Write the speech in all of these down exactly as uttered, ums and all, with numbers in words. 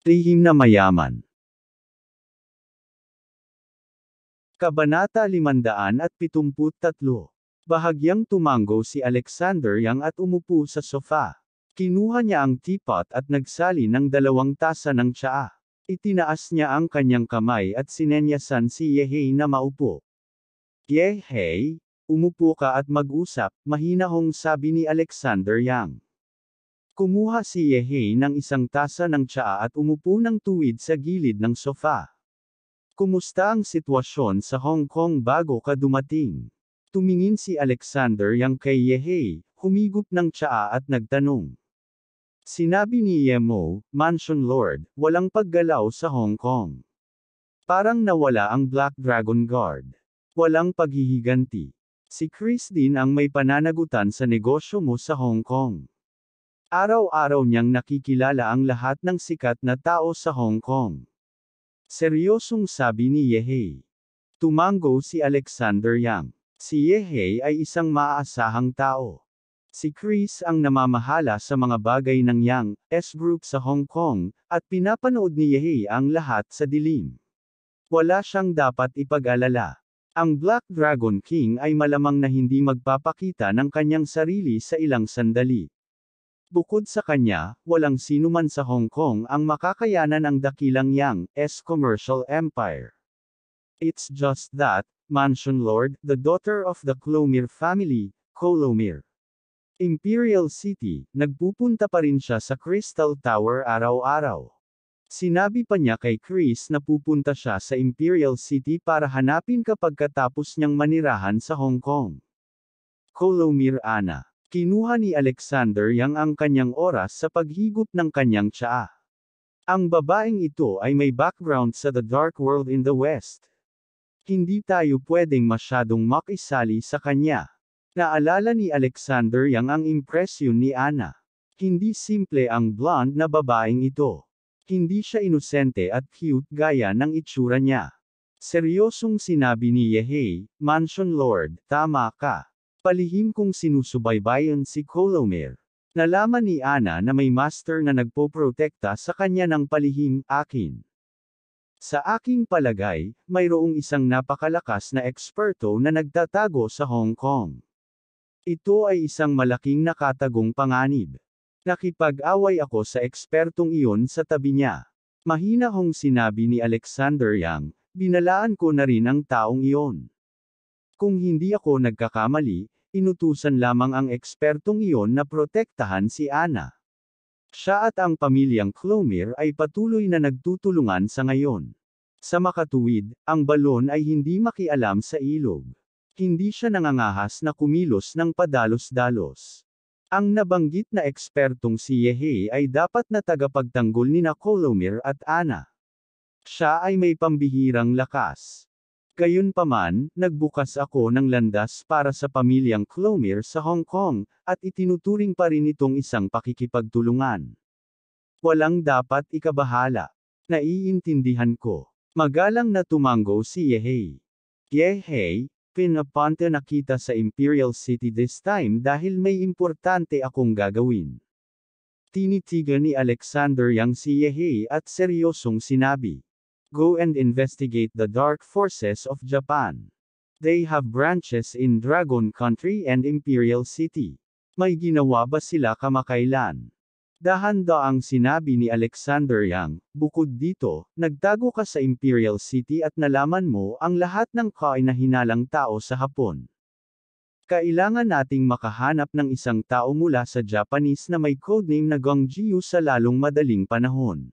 Lihim na mayaman. Kabanata limandaan at pitungput tatlo. Bahagyang tumango si Alexander Yang at umupo sa sofa. Kinuha niya ang teapot at nagsali ng dalawang tasa ng tsaa. Itinaas niya ang kanyang kamay at sinenyasan si Yehei na maupo. Yehei, umupo ka at mag-usap, mahinahong sabi ni Alexander Yang. Kumuha si Yehei ng isang tasa ng tsaa at umupo ng tuwid sa gilid ng sofa. Kumusta ang sitwasyon sa Hong Kong bago ka dumating? Tumingin si Alexander Yang kay Yehei, humigop ng tsaa at nagtanong. Sinabi ni Yemo, Mansion Lord, walang paggalaw sa Hong Kong. Parang nawala ang Black Dragon Guard. Walang paghihiganti. Si Chris din ang may pananagutan sa negosyo mo sa Hong Kong. Araw-araw niyang nakikilala ang lahat ng sikat na tao sa Hong Kong. Seryosong sabi ni Yehei. Tumango si Alexander Yang. Si Yehei ay isang maaasahang tao. Si Chris ang namamahala sa mga bagay ng Yang S Group sa Hong Kong, at pinapanood ni Yehei ang lahat sa dilim. Wala siyang dapat ipag-alala. Ang Black Dragon King ay malamang na hindi magpapakita ng kanyang sarili sa ilang sandali. Bukod sa kanya, walang sinuman sa Hong Kong ang makakayanan ang dakilang Yang S commercial empire. It's just that, Mansion Lord, the daughter of the Clomere family, Colomere. Imperial City, nagpupunta pa rin siya sa Crystal Tower araw-araw. Sinabi pa niya kay Chris na pupunta siya sa Imperial City para hanapin kapag katapos niyang manirahan sa Hong Kong. Colomere Ana. Kinuha ni Alexander Yang ang kanyang oras sa paghigop ng kanyang tsaa. Ang babaeng ito ay may background sa The Dark World in the West. Hindi tayo pwedeng masyadong makisali sa kanya. Naalala ni Alexander Yang ang impresyon ni Ana. Hindi simple ang blonde na babaeng ito. Hindi siya inosente at cute gaya ng itsura niya. Seryosong sinabi ni Yehei, Mansion Lord, tama ka. Palihim kong sinusubaybayan si Colomere. Nalaman ni Ana na may master na nagpoprotekta sa kanya ng palihim, akin. Sa aking palagay, mayroong isang napakalakas na eksperto na nagtatago sa Hong Kong. Ito ay isang malaking nakatagong panganib. Nakipag-away ako sa ekspertong iyon sa tabi niya. Mahinahong sinabi ni Alexander Yang, binalaan ko na rin ang taong iyon. Kung hindi ako nagkakamali, inutusan lamang ang ekspertong iyon na protektahan si Ana. Siya at ang pamilyang Clomere ay patuloy na nagtutulungan sa ngayon. Sa makatuwid, ang balon ay hindi makialam sa ilog. Hindi siya nangangahas na kumilos ng padalos-dalos. Ang nabanggit na ekspertong si Yehei ay dapat na tagapagtanggol nina Colomere at Ana. Siya ay may pambihirang lakas. Gayunpaman, nagbukas ako ng landas para sa pamilyang Clomere sa Hong Kong, at itinuturing pa rin itong isang pakikipagtulungan. Walang dapat ikabahala. Naiintindihan ko. Magalang na tumango si Yehei. Yehei, pinapunta na kita sa Imperial City this time dahil may importante akong gagawin. Tinitigan ni Alexander Yang si Yehei at seryosong sinabi. Go and investigate the dark forces of Japan. They have branches in Dragon Country and Imperial City. May ginawa ba sila kamakailan? Dahan-daang sinabi ni Alexander Yang, bukod dito, nagtago ka sa Imperial City at nalaman mo ang lahat ng kainahinalang tao sa Hapon. Kailangan nating makahanap ng isang tao mula sa Japanese na may codename na Gongjiu sa lalong madaling panahon.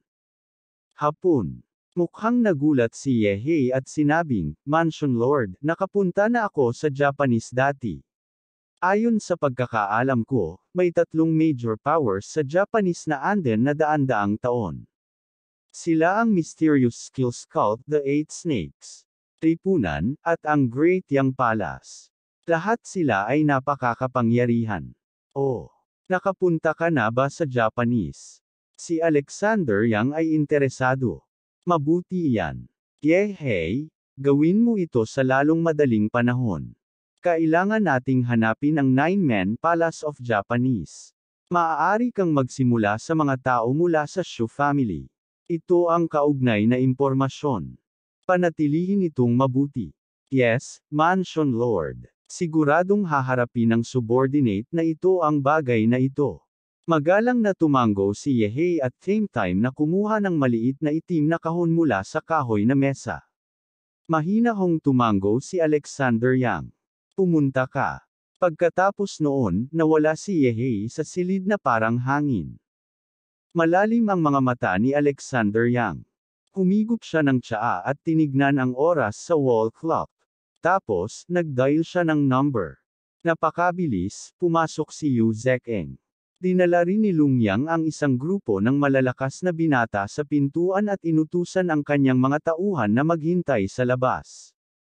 Hapon. Mukhang nagulat si Yehei at sinabing, Mansion Lord, nakapunta na ako sa Japanese dati. Ayon sa pagkakaalam ko, may tatlong major powers sa Japanese na anden na daan-daang taon. Sila ang Mysterious Skills Cult, the Eight Snakes, Lipunan, at ang Great Yang Palace. Lahat sila ay napakakapangyarihan. Oh, nakapunta ka na ba sa Japanese? Si Alexander Yang ay interesado. Mabuti iyan. Yehei, gawin mo ito sa lalong madaling panahon. Kailangan nating hanapin ang Nine-Man Palace of Japanese. Maaari kang magsimula sa mga tao mula sa Shu family. Ito ang kaugnay na impormasyon. Panatilihin itong mabuti. Yes, Mansion Lord. Siguradong haharapin ng subordinate na ito ang bagay na ito. Magalang na tumango si Yehei at same time na kumuha ng maliit na itim na kahon mula sa kahoy na mesa. Mahina hong tumango si Alexander Yang. Pumunta ka. Pagkatapos noon, nawala si Yehei sa silid na parang hangin. Malalim ang mga mata ni Alexander Yang. Humigop siya ng tsaa at tinignan ang oras sa wall clock. Tapos, nag-dial siya ng number. Napakabilis, pumasok si Yu Zekeng. Dinala rin ni Lung Yang ang isang grupo ng malalakas na binata sa pintuan at inutusan ang kanyang mga tauhan na maghintay sa labas.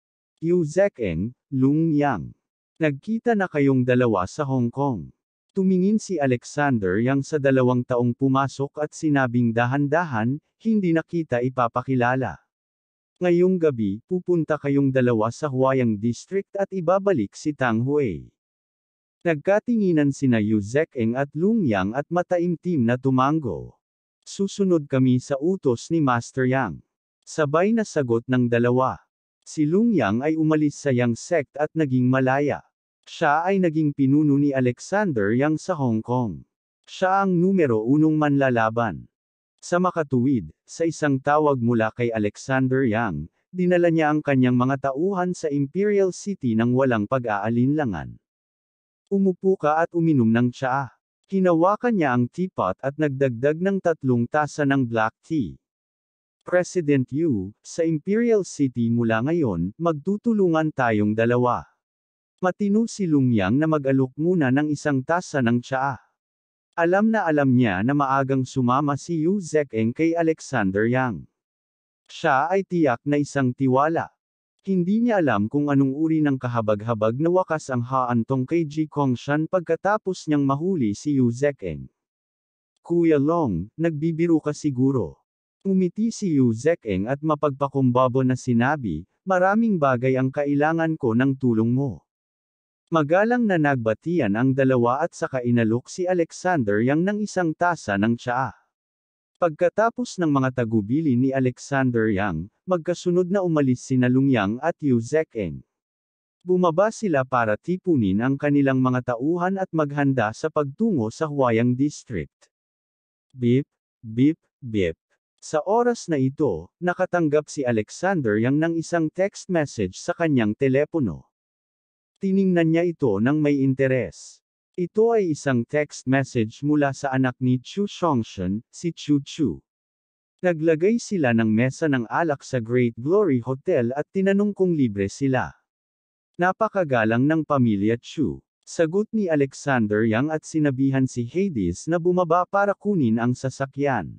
Yu Zekeng, Lung Yang. Nagkita na kayong dalawa sa Hong Kong. Tumingin si Alexander Yang sa dalawang taong pumasok at sinabing dahan-dahan, hindi na kita ipapakilala. Ngayong gabi, pupunta kayong dalawa sa Huayang District at ibabalik si Tang Hui. Nagkatinginan sina Yu Zekeng at Lung Yang at mataimtim na tumango. Susunod kami sa utos ni Master Yang. Sabay na sagot ng dalawa. Si Lung Yang ay umalis sa Yang sect at naging malaya. Siya ay naging pinuno ni Alexander Yang sa Hong Kong. Siya ang numero unong manlalaban. Sa makatuwid, sa isang tawag mula kay Alexander Yang, dinala niya ang kanyang mga tauhan sa Imperial City nang walang pag-aalinlangan. Umupo ka at uminom ng tsaa. Hinawakan niya ang teapot at nagdagdag ng tatlong tasa ng black tea. President Yu, sa Imperial City mula ngayon, magtutulungan tayong dalawa. Matino si Lung Yang na mag-alok muna ng isang tasa ng tsaa. Alam na alam niya na maagang sumama si Yu Zekeng kay Alexander Yang. Siya ay tiyak na isang tiwala. Hindi niya alam kung anong uri ng kahabag-habag na wakas ang haantong kay Ji Kongshan pagkatapos niyang mahuli si Yu Zekeng. Kuya Long, nagbibiro ka siguro. Umiti si Yu Zekeng at mapagpakumbabo na sinabi, maraming bagay ang kailangan ko ng tulong mo. Magalang na nagbatian ang dalawa at saka inalok si Alexander Yang ng isang tasa ng tsaa. Pagkatapos ng mga tagubili ni Alexander Yang, magkasunod na umalis sina Lung Yang at Yu Zekeng. Bumaba sila para tipunin ang kanilang mga tauhan at maghanda sa pagtungo sa Huayang District. Beep, beep, beep. Sa oras na ito, nakatanggap si Alexander Yang ng isang text message sa kanyang telepono. Tiningnan niya ito ng may interes. Ito ay isang text message mula sa anak ni Chu Shongshan, si Chu Chu. Naglagay sila ng mesa ng alak sa Great Glory Hotel at tinanong kung libre sila. Napakagalang ng pamilya Chu. Sagot ni Alexander Yang at sinabihan si Hades na bumaba para kunin ang sasakyan.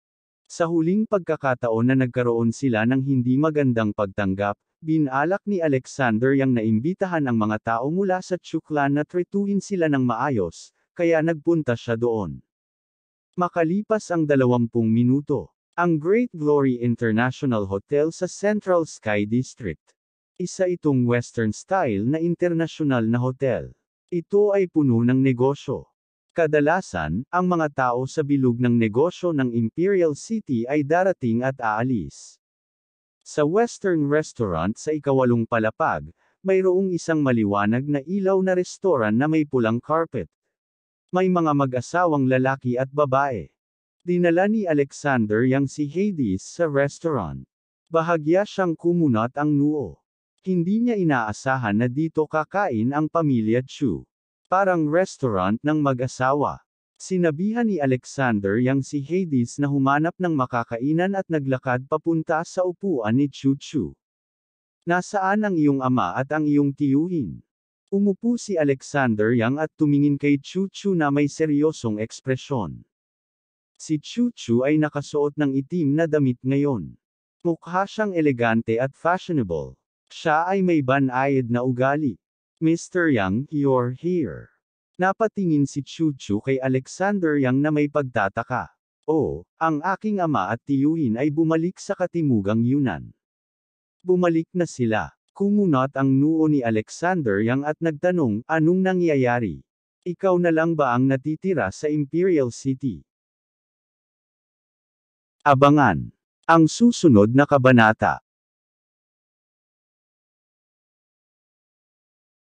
Sa huling pagkakataon na nagkaroon sila ng hindi magandang pagtanggap, binalak ni Alexander Yang na imbitahan ang mga tao mula sa Chu clan na tretuhin sila ng maayos, kaya nagpunta siya doon. Makalipas ang dalawampung minuto, ang Great Glory International Hotel sa Central Sky District. Isa itong Western style na internasyonal na hotel. Ito ay puno ng negosyo. Kadalasan, ang mga tao sa bilog ng negosyo ng Imperial City ay darating at aalis. Sa Western Restaurant sa ikawalong palapag, mayroong isang maliwanag na ilaw na restoran na may pulang carpet. May mga mag-asawang lalaki at babae. Dinala ni Alexander Yang si Hades sa restaurant. Bahagya siyang kumunat ang noo. Hindi niya inaasahan na dito kakain ang pamilya Chu. Parang restaurant ng mag-asawa. Sinabihan ni Alexander Yang si Hades na humanap ng makakainan at naglakad papunta sa upuan ni Chu Chu. Nasaan ang iyong ama at ang iyong tiyuhin? Umupo si Alexander Yang at tumingin kay Chu Chu na may seryosong ekspresyon. Si Chu Chu ay nakasuot ng itim na damit ngayon. Mukha siyang elegante at fashionable. Siya ay may banayad na ugali. Mister Yang, you're here. Napatingin si Chu Chu kay Alexander Yang na may pagtataka. Oh, ang aking ama at tiyuhin ay bumalik sa katimugang Yunnan. Bumalik na sila. Kumunat ang noo ni Alexander Yang at nagtanong, anong nangyayari? Ikaw na lang ba ang natitira sa Imperial City? Abangan ang susunod na kabanata.